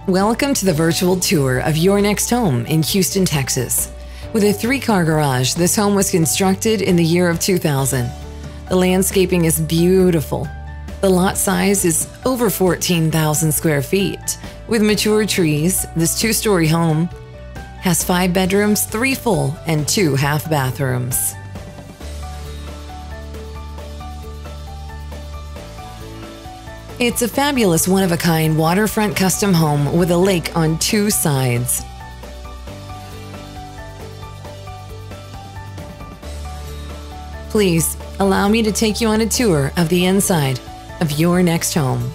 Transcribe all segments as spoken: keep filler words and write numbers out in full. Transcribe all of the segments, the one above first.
Welcome to the virtual tour of your next home in Houston, Texas. With a three-car garage, this home was constructed in the year of two thousand. The landscaping is beautiful. The lot size is over fourteen thousand square feet. With mature trees, this two-story home has five bedrooms, three full, and two half bathrooms. It's a fabulous one-of-a-kind waterfront custom home with a lake on two sides. Please allow me to take you on a tour of the inside of your next home.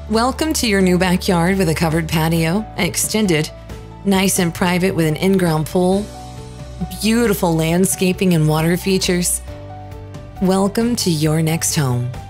Welcome to your new backyard with a covered patio, extended, nice and private with an in-ground pool, beautiful landscaping and water features. Welcome to your next home.